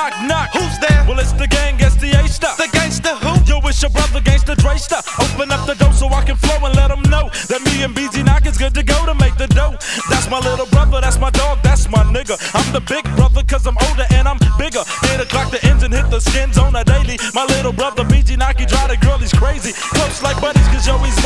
Knock, knock. Who's there? Well, it's the gang, it's the A-Star. The gangster who? Yo, it's your brother, Gangsta Dre Star. Open up the door so I can flow and let them know that me and BG Knock is good to go to make the dough. That's my little brother, that's my dog, that's my nigga. I'm the big brother cause I'm older and I'm bigger. Here to clock the engine, hit the skins on a daily. My little brother BG Knock, he drive the girl, he's crazy. Close like buddies cause yo, he's